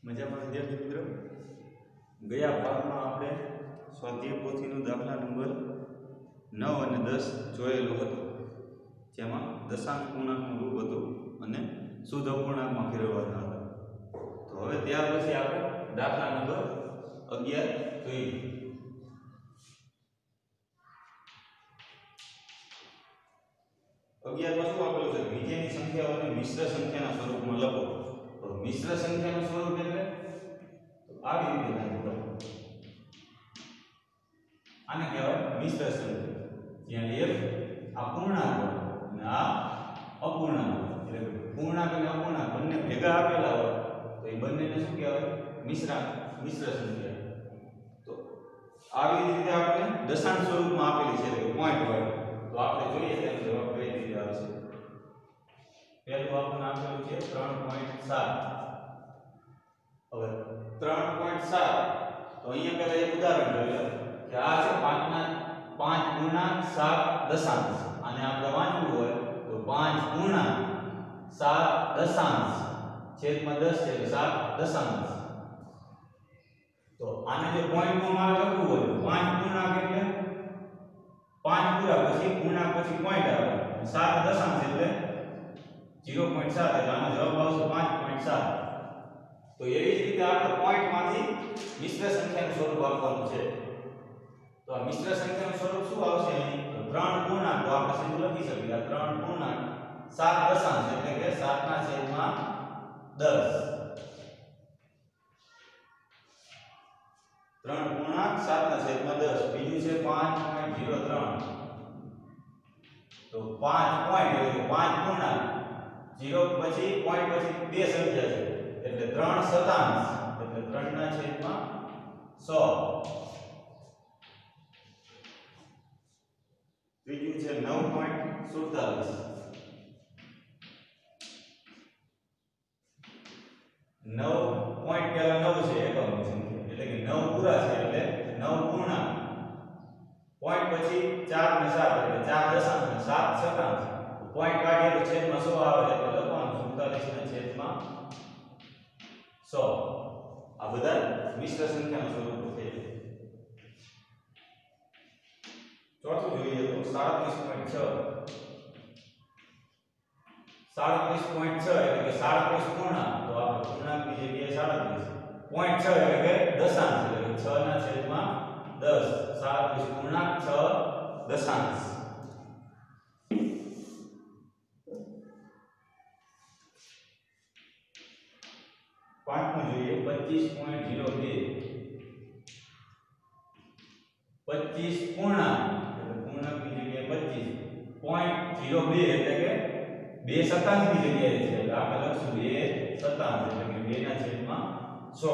મજામાં વિદ્યાર્થી મિત્રો, ગયા ભાગમાં આપણે સ્વાધ્યાય પોથીનો દાખલા નંબર 9 અને 10 જોયેલો હતો, જેમાં દશાંશ પૂર્ણાંકનું રૂપ હતું અને શુદ્ધ અપૂર્ણાંકમાં ફેરવવાના હતા. તો હવે ત્યાર પછી આપણે દાખલા નંબર 11 જોઈએ. માં શું આપેલું છે? નીચેની સંખ્યાઓને મિશ્ર સંખ્યાના સ્વરૂપમાં લખો. તો મિશ્ર સંખ્યાનું સ્વરૂપ એટલે આવી રીતે લખો. આને કહેવાય મિશ્ર સંખ્યા, જ્યાં એક આ પૂર્ણાંક અને આ અપૂર્ણાંક, એટલે પૂર્ણાંક અને અપૂર્ણાંક બંને ભેગા આપેલા હોય તો એ બંનેને શું કહેવાય? મિશ્ર સંખ્યા. તો આવી રીતે આપણે દશાંશ સ્વરૂપમાં આપેલી છે, એટલે પોઈન્ટ હોય. તો આપણે જોઈએ તેનો જવાબ કઈ રીતે આવશે. પહેલું આપણને આપેલું છે 3.7. હવે 3.7, તો અહીંયા પહેલા એક ઉદાહરણ જોઈએ કે આ છે 5 પૂર્ણાંક 7 દશાંશ. આને આપણે વાંચવું હોય તો 5 પૂર્ણાંક 7 દશાંશ છેદમાં 10 છે એટલે 7 દશાંશ. તો આને જો પોઈન્ટમાં મારે લખવું હોય તો 5 પૂર્ણાંક એટલે 5 પૂરા પછી પૂર્ણાંક પછી પોઈન્ટ આવે, 7 દશાંશ એટલે 0.7, એટલે આનો જવાબ આવશે 5.7. તો એવી જ રીતે આપણે પોઈન્ટમાંથી મિશ્ર સંખ્યાનું સ્વરૂપ આપવાનું છે. તો આ મિશ્ર સંખ્યાનું સ્વરૂપ શું આવશે? અહીં તો 3 પૂર્ણાંક, તો આપણે સીધું લખી શકીએ 3 પૂર્ણાંક 7 દશાંશ એટલે કે 7/10. 3 પૂર્ણાંક 7/10. બીજું છે 5.03. તો 5 પોઈન્ટ એટલે 5 પૂર્ણાંક 0 પછી પોઈન્ટ પછી બે સંખ્યા છે એટલે 3 શતાંશ એટલે 3/100. ત્રીજું છે 9.47. 9 પોઈન્ટ પહેલા 9 છે એકમની સંખ્યા, એટલે કે 9 પૂરા છે એટલે 9 પૂર્ણાંક, પોઈન્ટ પછી 4 ને 7 એટલે 4 દશાંશ અને 7 શતાંશ. પોઈન્ટ કાઢીએ તો છેદમાં 100 આવે એટલે લખવાનું 47/100. આ બધા મિશ્ર સંખ્યાના સ્વરૂપો છે. ચોથું જોઈએ તો 37.6. 37.6 એટલે કે 37 પૂર્ણાંક, તો આપણે પૂર્ણાંકની જગ્યાએ 37. પોઈન્ટ 6 એટલે કે દશાંશ એટલે કે 6/10. 37 પૂર્ણાંક 6 દશાંશ. પાંચમું જોઈએ 25.02. 25 પૂર્ણાંક એટલે પૂર્ણાંકની જગ્યાએ 25. પોઈન્ટ 02 એટલે કે 2 શતાંશની જગ્યાએ છે એટલે આપણે લખશું 2 શતાંશ એટલે કે 2/100.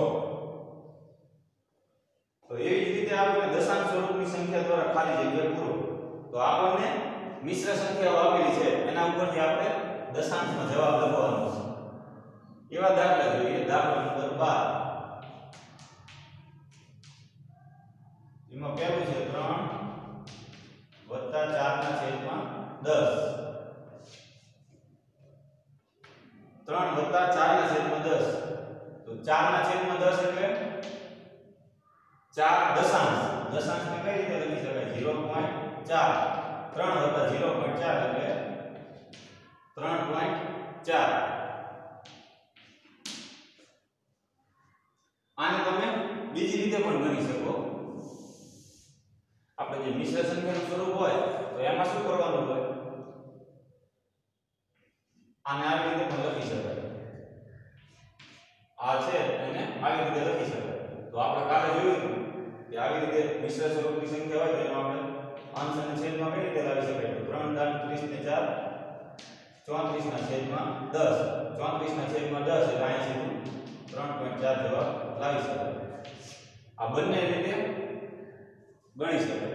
તો એવી જ રીતે આપણે દશાંશ સ્વરૂપની સંખ્યા દ્વારા ખાલી જગ્યા પૂરો. તો આપણને મિશ્ર સંખ્યાઓ આપેલી છે, એના ઉપરથી આપણે દશાંશમાં જવાબ લખવાનો છે. એવા દાખલા જોઈએ. દાખલા નંબર 12. એમાં પહેલું છે 3 + 4/10. 3 + 4/10. તો 4/10 એટલે 4 દશાંશ. દશાંશને કઈ રીતે લખી શકાય? 0.4. 3 + 0.4 એટલે 3.4. આને તમે બીજી રીતે પણ ગણી શકો. આપણે જે મિશ્ર સંખ્યાનું સ્વરૂપ હોય તો એમાં શું કરવાનું હોય? આને આવી રીતે પણ લખી શકાય. આ છે એને આવી રીતે લખી શકાય. તો આપણે કાલે જોયું કે આવી રીતે મિશ્ર સ્વરૂપની સંખ્યા હોય તો એનો આપણે અંશ અને છેદમાં કઈ રીતે લાવી શકાય? તો 3 × 30 ને 4 34/10. 34/10 એટલે અહીં સીધું 3.4 જવાબ લાવી શકાય. આ બંને રીતે ગણી શકાય.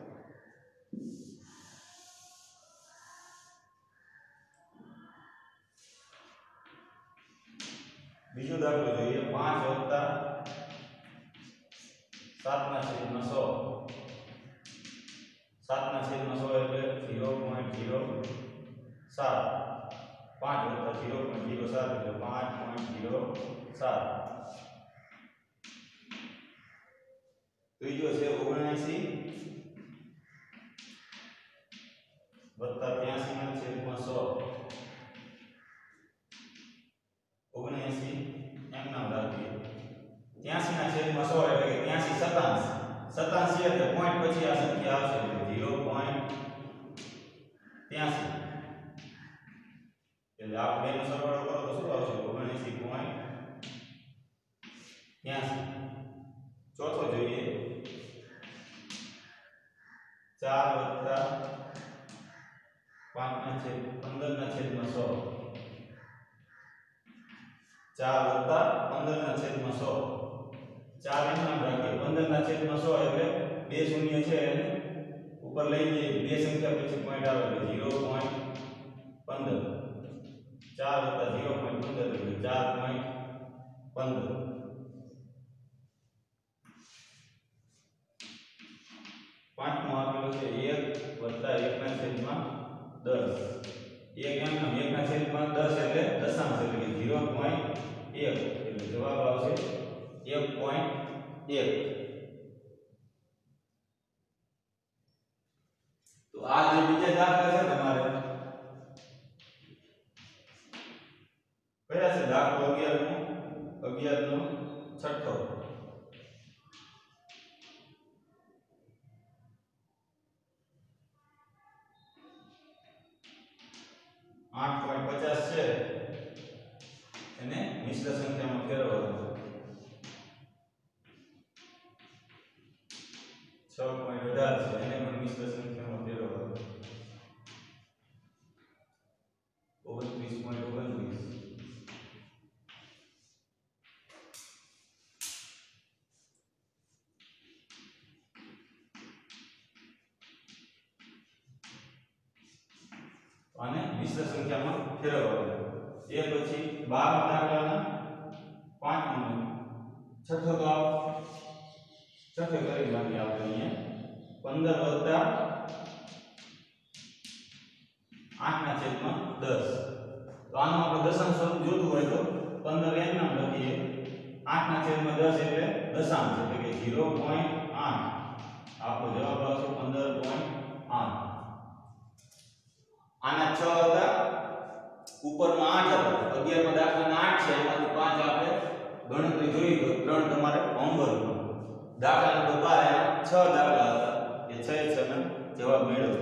બીજો દાખલો જોઈએ 5 + 7/100. 7/100 એટલે 0.07. 5 + 0.07 એટલે 5.07. ત્રીજો છે 79 વત્તા 83 ના છેદમાં 100 79 એમ નામ રાખીએ 83 ના છેદમાં 100 એટલે કે 83 87 છે એટલે પોઈન્ટ પછી આ સંખ્યા આવશે એટલે 0.83 એટલે આ બેનો સરવાળો કરો તો શું આવશે 79.83 ચોથો જોઈએ 4 વત્તા 5 ના છેદ 15 ના છેદમાં 100 4 વત્તા 15 ના છેદમાં 100 4 એમ નામ રાખીએ 15 ના છેદમાં 100 એટલે બે શૂન્ય છે એને ઉપર લઈ જઈએ બે સંખ્યા પછી પોઈન્ટ આવે એટલે 0.15 4 વત્તા 0.15 એટલે 4.15 પાંચમો આપેલો છે 1 વત્તા 1 ના છેદમાં 10 1 એમ નામ 1 ના છેદમાં 10 એટલે દશાંશ એટલે કે 0.1 એટલે જવાબ આવશે 1.1 તો આ જે બીજા દાખલા છે તમારે કયા છે દાખલો 11 નો છઠ્ઠો 8.50 છે એને મિશ્ર સંખ્યામાં ફેરવવાનું 6.18 છે એને પણ મિશ્ર સંખ્યામાં ફેરવવાનું 29.29 અને મિશ્ર સંખ્યામાં ફેરવવાનું એ પછી 12 દાખલાના 5મો છઠ્ઠો તો છઠ્ઠો કરી નાખીએ આપણે અહીંયા 15 વત્તા 8 ના છેદમાં 10 તો આનું આપણે દશાંશ સ્વરૂપ જોતું હોય તો 15 એમ નામ લખીએ 8 ના છેદમાં 10 એટલે દશાંશ એટલે કે 0.8 આપણો જવાબ આવશે 15.8 આના 6 હતા ઉપરમાં 8 હતા 11 માં દાખલાના 8 છે એમાંથી 5 આપણે ગણતરી જોઈ તો 3 તમારે હોમવર્ક દાખલા નંબર 12 એના 6 દાખલા હતા એ 6 ના જવાબ મેળવો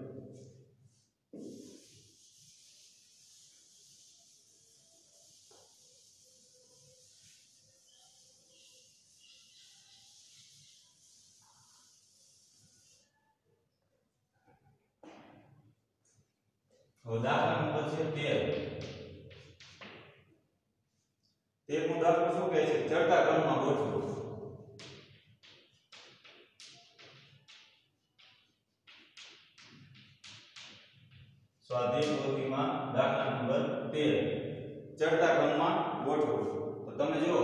હવે દાખલા નંબર છે 13 નો દાખલો શું કહે છે ચડતા ક્રમમાં ગોઠવો સ્વાધ્યાય પોથીમાં દાખલા નંબર 13 ચડતા ક્રમમાં ગોઠવો તો તમે જુઓ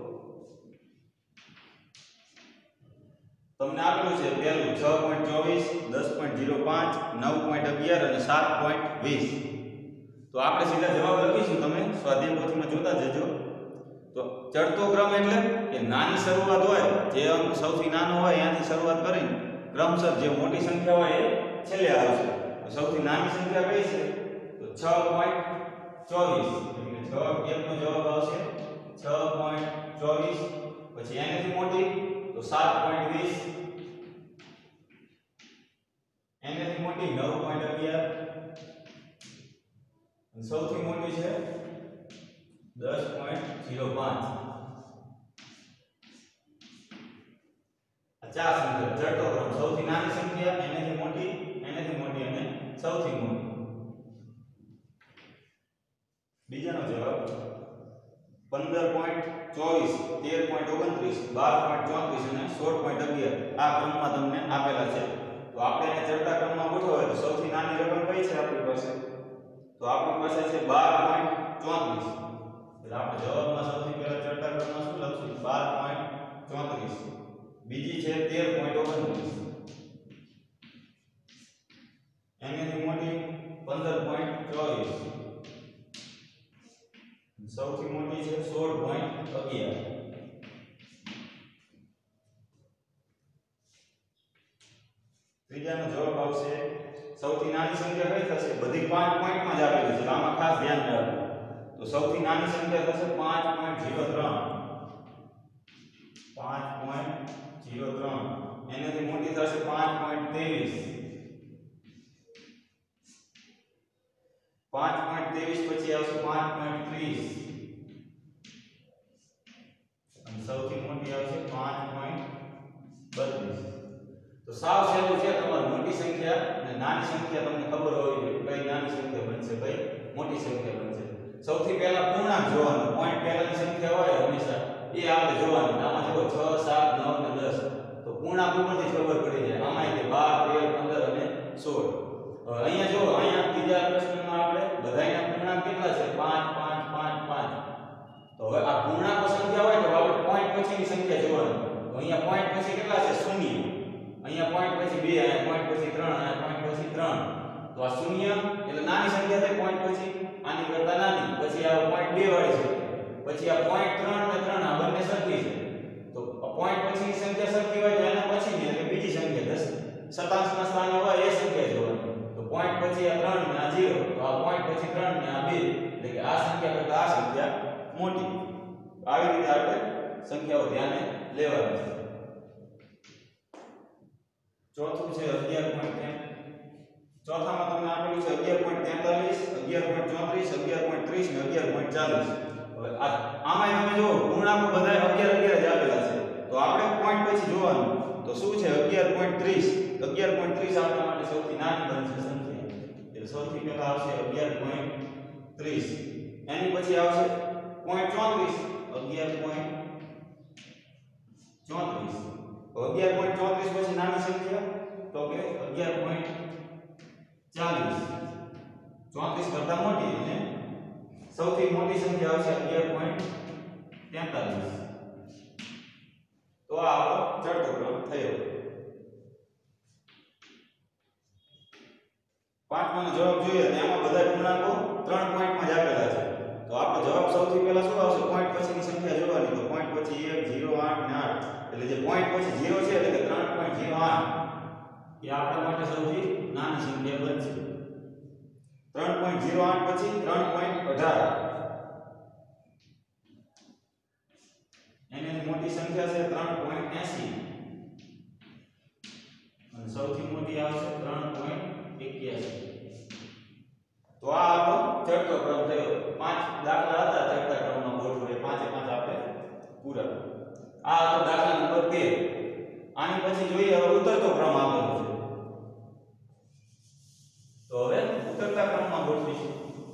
તમને આપેલું છે પહેલું 6.24 10.05 9.11 અને 7.20 તો આપણે સીધા જવાબ લખીશું તમે સ્વાધ્યાય પોથીમાં જોતા જજો તો ચડતો ક્રમ એટલે કે નાની શરૂઆત હોય જે અંક સૌથી નાનો હોય ત્યાંથી શરૂઆત કરીને ક્રમશર જે મોટી સંખ્યા હોય એ છેલ્લે આવશે તો સૌથી નાની સંખ્યા કઈ છે તો 6.24 એટલે 6 નો જવાબ આવશે 6.24 પછી એનાથી મોટી તો 7.20 એનાથી મોટી 9.11 સૌથી મોટી છે 10.05 આ ચાર સંખ્યા ચડતો ક્રમ સૌથી નાની સંખ્યા એનાથી મોટી અને સૌથી મોટી બીજાનો જવાબ 15.24 13.29 12.34 અને 16.11 આ ક્રમમાં તમને આપેલા છે તો આપણે એને ચડતા ક્રમમાં ગોઠવો તો સૌથી નાની રકમ કઈ છે આપણી પાસે તો આપણી પાસે છે 12.34 એટલે આપણે જવાબમાં સૌથી પહેલા ચડતા ક્રમમાં શું લખશું 12.34 બીજી છે 13.29 એનાથી મોટી 15.24 સૌથી મોટી છે 16.11 ત્રીજાનો જવાબ આવશે સૌથી નાની સંખ્યા કઈ થશે બધી 5 પોઈન્ટમાં જ આપેલી છે આમાં ખાસ ધ્યાન રાખજો તો સૌથી નાની સંખ્યા થશે 5.03 એનાથી મોટી થશે 5.23 પછી આવશે 5.30 અને સૌથી મોટી આવશે 5.32 તો સાવ સહેલું છે તમારી મોટી સંખ્યા અને નાની સંખ્યા તમને ખબર હોવી જોઈએ કઈ નાની સંખ્યા બનશે કઈ મોટી સંખ્યા બનશે સૌથી પહેલા પૂર્ણાંક જોવાનો પોઈન્ટ પહેલાની સંખ્યા હોય હંમેશા એ આપણે જોવાની આમાં જો 6 7 9 અને 10 તો પૂર્ણાંક ઉપરથી ખબર પડી જાય આમાં એટલે 12 13 15 અને 16 અહીંયા જો અહીંયા ત્રીજા પ્રશ્નમાં આપણે બધાયના પૂર્ણાંક કેટલા છે 5 5 5 5 તો હવે આ પૂર્ણાંકો સંખ્યા હોય તો આપણે પોઈન્ટ પછીની સંખ્યા જોવાની તો અહીંયા પોઈન્ટ પછી કેટલા છે 0 અહીંયા પોઈન્ટ પછી 2 અહીંયા પોઈન્ટ પછી 3 અહીંયા પોઈન્ટ પછી 3 તો આ 0 એટલે નાની સંખ્યા થાય પોઈન્ટ પછી આની કરતા નાની પછી આ પોઈન્ટ 2 વાળી સંખ્યા પછી આ પોઈન્ટ 3 અને 3 આ બંને સરખી છે તો પોઈન્ટ પછીની સંખ્યા સરખી હોય તો એના પછીની એટલે બીજી સંખ્યા 10 શતાંશના સ્થાને હોય એ સંખ્યા જોવાની તો પોઈન્ટ પછી આ 3 ને આ 0 તો આ પોઈન્ટ પછી 3 ને આ 2 એટલે કે આ સંખ્યા કરતા આ સંખ્યા મોટી આવી રીતે આપણે સંખ્યાઓ ધ્યાને લેવાની છે ચોથું છે 11.3 ચોથામાં તમને આપેલું છે 11.43 11.34 11.30 ને 11.40 હવે આમાં તમે જો પૂર્ણાંકો બધા 11 11 જ આપેલા છે તો આપણે પોઈન્ટ પછી જોવાનું તો શું છે 11.30 11.30 આપણા માટે સૌથી નાની બનશે સંખ્યા એટલે સૌથી પહેલા આવશે 11.30 એની પછી આવશે 0.34 11.34 પછી નાની સંખ્યા તો કે 11.40 34 કરતા મોટી અને સૌથી મોટી સંખ્યા આવશે 11.43 તો આ આપણો ચડતો ક્રમ થયો પાંચમાનો જવાબ જોઈએ તો એમાં બધા પૂર્ણાંકો 3 પોઈન્ટમાં જ આપેલા છે તો આપણો જવાબ સૌથી પહેલા શું આવશે પોઈન્ટ પછીની સંખ્યા જોવાની તો પોઈન્ટ પછી 1 0 8 ને 8 એટલે જે પોઈન્ટ પછી 0 છે એટલે કે 3.08 એ આપણા માટે સૌથી નાની સંખ્યા બનશે 3.08 પછી 3.18 એની મોટી સંખ્યા છે 3.80 અને સૌથી મોટી આવશે 3.81 તો આ આપણો ચડતો ક્રમ થયો 5 દાખલા હતા ચડતા ક્રમમાં ગોઠવો એ 5 એ 5 આપણે પૂરા આ હતો દાખલા નંબર 13 આની પછી જોઈએ હવે ઉતરતો ક્રમ આપેલો છે તો હવે ઉતરતા ક્રમમાં ગોઠવીશું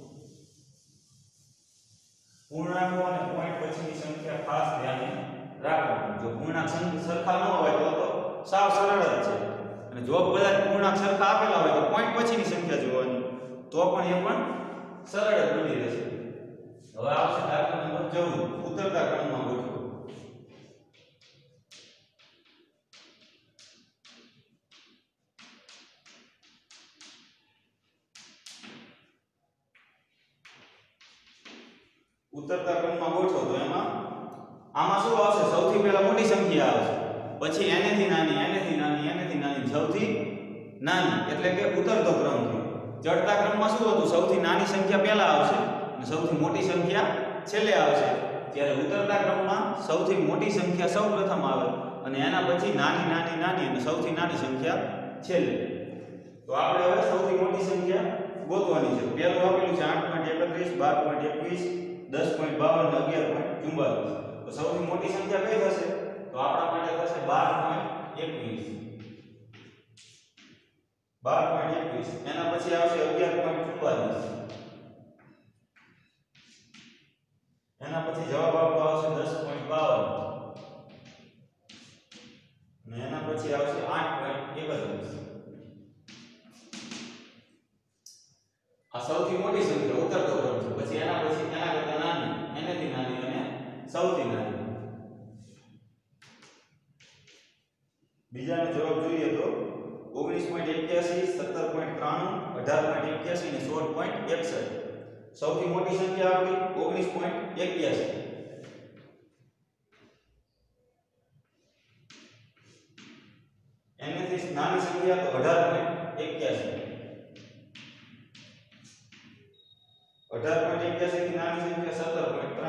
પૂર્ણાંકો અને પોઈન્ટ પછીની સંખ્યા ખાસ ધ્યાને રાખવાની જો પૂર્ણાંક સરખા ન હોય તો સાવ સરળ જ છે અને જો બધા પૂર્ણાંક સરખા આપેલા હોય તો પોઈન્ટ પછીની સંખ્યા જોવાની તો પણ એ પણ સરળ જ બની રહેશે હવે આવશે દાખલા નંબર 14 ઉતરતા ક્રમમાં ગોઠવો ઉતરતા ક્રમમાં ગોઠવો તો આમાં શું આવશે સૌથી પહેલા મોટી સંખ્યા આવશે પછી એનેથી નાની સૌથી નાની એટલે કે ઉતરતો ક્રમ થયો ચડતા ક્રમમાં શું હતું સૌથી નાની સંખ્યા પહેલા આવશે અને સૌથી મોટી સંખ્યા છેલ્લે આવશે ત્યારે ઉતરતા ક્રમમાં સૌથી મોટી સંખ્યા સૌપ્રથમ આવે અને એના પછી નાની અને સૌથી નાની સંખ્યા છેલ્લે તો આપણે હવે સૌથી મોટી સંખ્યા ગોતવાની છે પહેલું આપેલું છે 8.31 12.21 10.52 11.44 તો સૌથી મોટી સંખ્યા કઈ થશે તો આપણા માટે થશે 12.21 એના પછી આવશે 11.44 એના પછી જવાબ આપણો આવશે 10.52 અને એના પછી આવશે 8.31 આ સૌથી મોટી સંખ્યા ઉતરતો ક્રમ છે પછી એના કરતા નાની એનાથી નાની અને સૌથી નાની બીજાનો જવાબ જોઈએ તો 19.81 17.93 18.81 અને 16.61 સૌથી મોટી સંખ્યા આપણી 19.81 એનાથી એનાથી નાની સંખ્યા તો 18.81 18.81 થી નાની સંખ્યા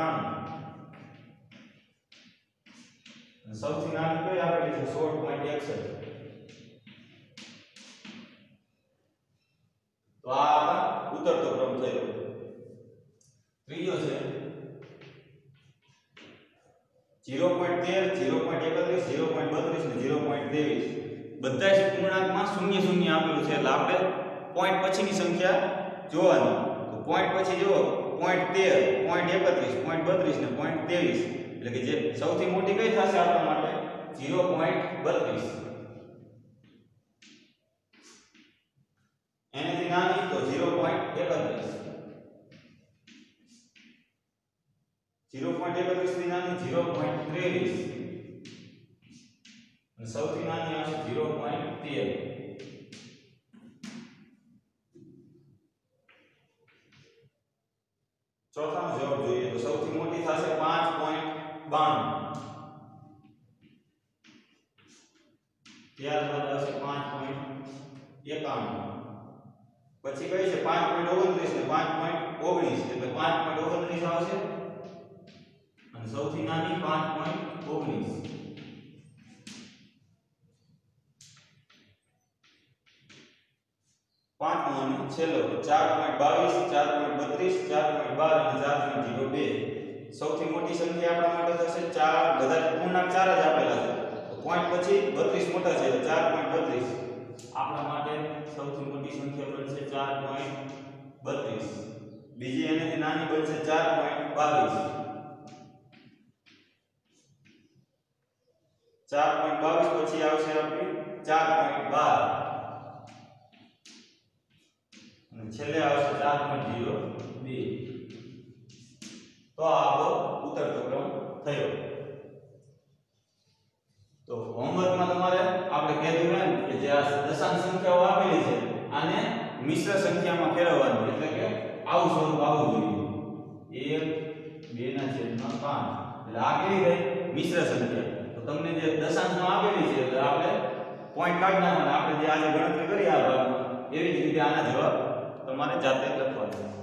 17.93 અને સૌથી નાની કઈ આપેલી છે 16.61 તો આ ઉતરતો ક્રમ થયો ત્રીજો છે 0.13 0.31 0.32 ને 0.23 બધા જ પૂર્ણાંકમાં શૂન્ય શૂન્ય આપેલું છે એટલે આપણે પોઈન્ટ પછીની સંખ્યા જોવાની તો પોઈન્ટ પછી જો 0.13 0.31 0.32 ને 0.23 એટલે કે જે સૌથી મોટી કઈ થશે આપણા માટે 0.32 એનાથી નાની તો 0.31 0.31 થી નાની 0.23 અને સૌથી નાની આવશે 0.13 ચોથાનો જવાબ જોઈએ તો સૌથી મોટી થશે 5.92 ત્યારબાદ આવશે 5.51 પછી કઈ છે 5.29 ને 5.19 એટલે 5.29 આવશે અને સૌથી નાની 5.19 પાંચમો અને છેલ્લો 4.22 4.32 4.12 અને 4.02 સૌથી મોટી સંખ્યા આપણા માટે થશે 4 બધા પૂર્ણાંક 4 જ આપેલા છે તો પોઈન્ટ પછી 32 મોટા છે એટલે 4.32 આપણા માટે સૌથી મોટી સંખ્યા બનશે 4.32 બીજી એનાથી નાની બનશે 4.22 4.22 પછી આવશે આપણી 4.12 અને છેલ્લે આવશે 4.02 તો આ આપણો ઉતરતો ક્રમ થયો તો હોમવર્કમાં તમારે આપણે કહેવું એમ કે જે આ દશાંશ સંખ્યાઓ આપેલી છે આને મિશ્ર સંખ્યામાં ફેરવવાની એટલે કે આવું સ્વરૂપ આવવું જોઈએ 1 2/5 એટલે આ કેવી થઈ મિશ્ર સંખ્યા તો તમને જે દશાંશમાં આપેલી છે એટલે આપણે પોઈન્ટ કાઢી નાખવાના આપણે જે આજે ગણતરી કરી આ ભાગમાં એવી જ રીતે આના જવાબ તમારે જાતે લખવાના